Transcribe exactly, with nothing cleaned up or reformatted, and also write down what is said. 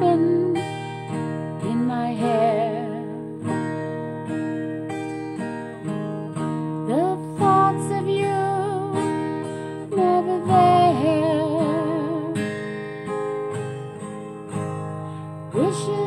ribbon in my hair. The thoughts of you never there. Wishing